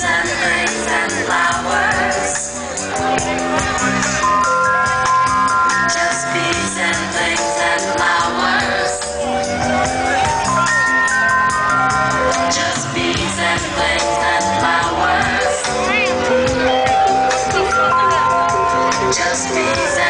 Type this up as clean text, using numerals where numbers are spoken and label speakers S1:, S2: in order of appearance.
S1: and things and flowers. Just bees and things and flowers. Just bees and things and flowers. Just bees and